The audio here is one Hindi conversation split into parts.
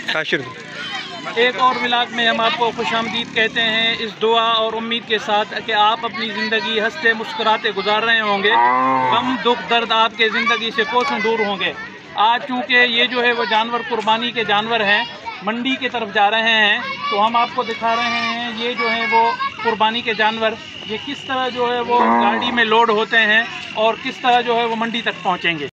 एक और व्लॉग में हम आपको खुशामदीद कहते हैं, इस दुआ और उम्मीद के साथ कि आप अपनी ज़िंदगी हंसते मुस्कुराते गुजार रहे होंगे। गम दुख दर्द आपके ज़िंदगी से कोसों दूर होंगे। आज चूँकि ये जो है वो जानवर कुर्बानी के जानवर हैं, मंडी की तरफ जा रहे हैं, तो हम आपको दिखा रहे हैं ये जो है वो कुर्बानी के जानवर, ये किस तरह जो है वो गाड़ी में लोड होते हैं और किस तरह जो है वो मंडी तक पहुँचेंगे।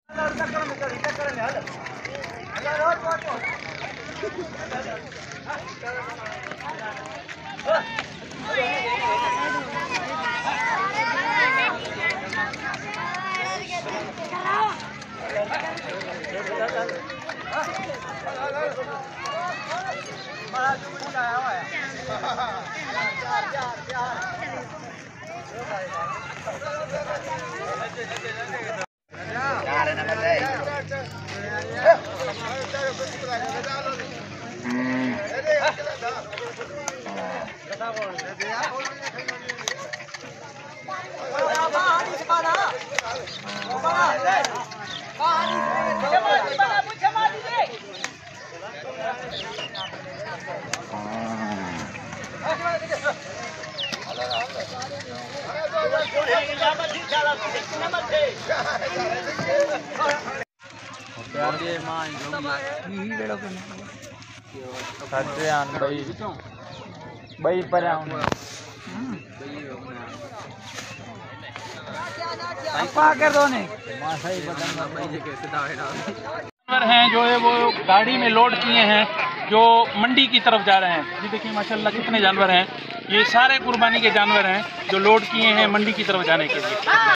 हैं जो है वो गाड़ी में लोड किए हैं, जो मंडी की तरफ जा रहे हैं। ये देखिए माशाल्लाह कितने जानवर हैं, ये सारे कुर्बानी के जानवर हैं जो लोड किए हैं मंडी की तरफ जाने के लिए।